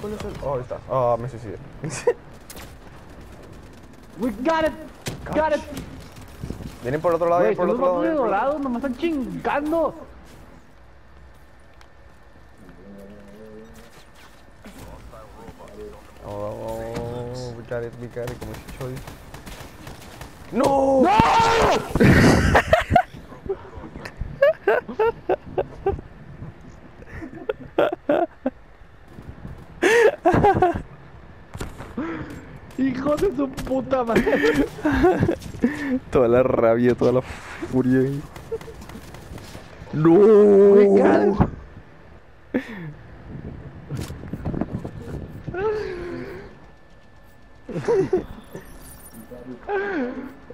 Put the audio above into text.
¿Cuál es el? Oh, ahí está. Ah, me suicidé. We got it. Got it. Vienen por el otro lado, Güey, vienen por el son otro lado. los vatos de Vienen por el otro dorado, nomás están chingando. Oh, we got it, como Chicho dice. ¡No! Hijo de su puta madre. Toda la rabia, toda la furia ahí. We got ¡No! it.